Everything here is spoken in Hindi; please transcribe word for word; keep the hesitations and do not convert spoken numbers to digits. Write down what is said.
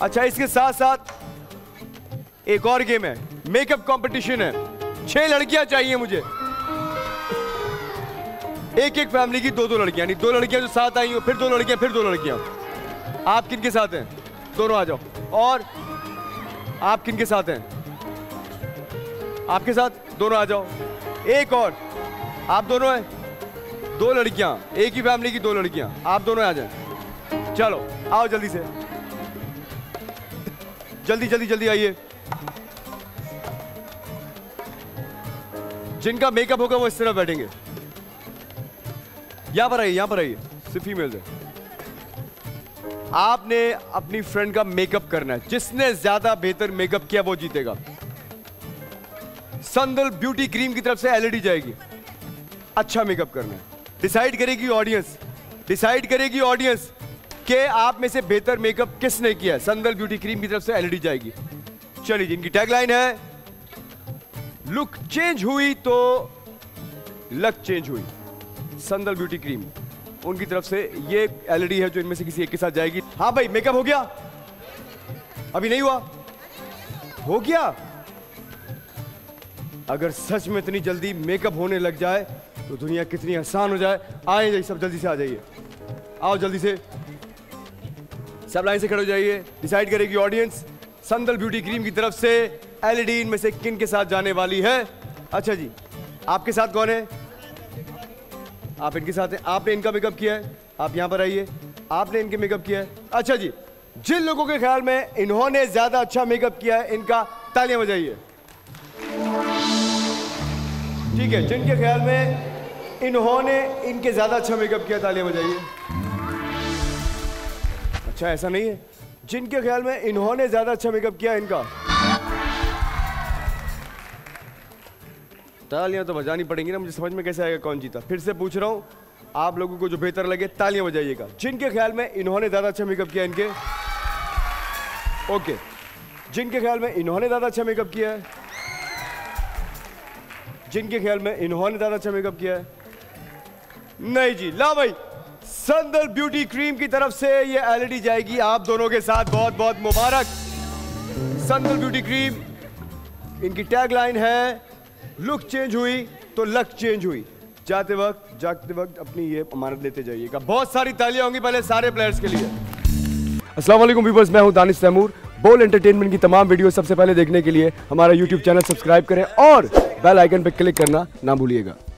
अच्छा, इसके साथ साथ एक और गेम है, मेकअप कंपटीशन है। छह लड़कियां चाहिए मुझे, एक एक फैमिली की दो दो लड़कियां, नहीं दो लड़कियां जो साथ आई हो, फिर दो लड़कियां, फिर दो लड़कियां। आप किन के साथ हैं? दोनों आ जाओ। और आप किन के साथ हैं? आपके साथ दोनों आ जाओ। एक और, आप दोनों हैं, दो लड़कियां, एक ही फैमिली की दो लड़कियां, आप दोनों आ जाएं। चलो आओ जल्दी से, जल्दी जल्दी जल्दी आइए। जिनका मेकअप होगा वो इस तरह बैठेंगे। यहां पर आइए, यहां पर आइए, सिर्फ फीमेल है। आपने अपनी फ्रेंड का मेकअप करना है, जिसने ज्यादा बेहतर मेकअप किया वो जीतेगा। संदल ब्यूटी क्रीम की तरफ से एलईडी जाएगी। अच्छा मेकअप करना है, डिसाइड करेगी ऑडियंस, डिसाइड करेगी ऑडियंस कि आप में से बेहतर मेकअप किसने किया है। संदल ब्यूटी क्रीम की तरफ से एलईडी जाएगी। चलिए, जिनकी टैगलाइन है लुक चेंज हुई तो लक चेंज हुई, संदल ब्यूटी क्रीम, उनकी तरफ से ये एलईडी है जो इनमें से किसी एक के साथ जाएगी। हाँ भाई, मेकअप हो गया? अभी नहीं हुआ? हो गया? अगर सच में इतनी जल्दी मेकअप होने लग जाए तो दुनिया कितनी आसान हो जाए। आए जाइए सब, जल्दी से आ जाइए, आओ जल्दी से, सब लाइन से खड़े हो जाइए। डिसाइड करेगी ऑडियंस संदल ब्यूटी क्रीम की तरफ से एलईडी इनमें से किन के साथ जाने वाली है। अच्छा जी, आपके साथ कौन है? आप इनके साथ हैं। आपने इनका मेकअप किया है, आप यहां पर आइए। आपने इनके मेकअप किया है। अच्छा जी, जिन लोगों के ख्याल में इन्होंने ज्यादा अच्छा मेकअप किया है, इनका तालियां बजाइए। ठीक है, जिनके ख्याल में इन्होंने इनके ज्यादा अच्छा मेकअप किया, तालियां बजाइए। अच्छा, ऐसा नहीं है, जिनके ख्याल में इन्होंने ज्यादा अच्छा मेकअप किया, इनका तालियां तो बजानी पड़ेंगी ना, मुझे समझ में कैसे आएगा कौन जीता। फिर से पूछ रहा हूं, आप लोगों को जो बेहतर लगे तालियां बजाइएगा। जिनके ख्याल में इन्होंने ज्यादा अच्छा मेकअप किया, इनके ओके। जिनके ख्याल में इन्होंने ज्यादा अच्छा मेकअप किया है, जिनके ख्याल में इन्होंने ज्यादा अच्छा मेकअप किया है, नहीं जी। ला भाई, संदल ब्यूटी क्रीम की तरफ से ये एलईडी जाएगी आप दोनों के साथ। बहुत बहुत मुबारक। संदल ब्यूटी क्रीम, इनकी टैगलाइन है लुक चेंज हुई तो लक चेंज हुई। जाते वक्त जाते वक्त अपनी ये अमानत लेते जाइएगा। बहुत सारी तालियां होंगी पहले सारे प्लेयर्स के लिए। अस्सलाम वालेकुम व्यूअर्स, मैं हूं दानिश तैमूर। बोल एंटरटेनमेंट की तमाम वीडियो सबसे पहले देखने के लिए हमारा यूट्यूब चैनल सब्सक्राइब करें और बेल आइकन पर क्लिक करना ना भूलिएगा।